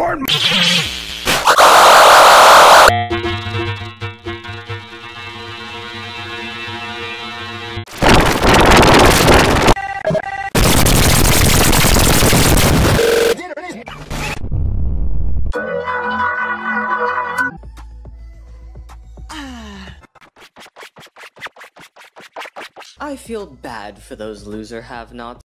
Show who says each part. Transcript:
Speaker 1: porn.
Speaker 2: I feel bad for those loser have-nots.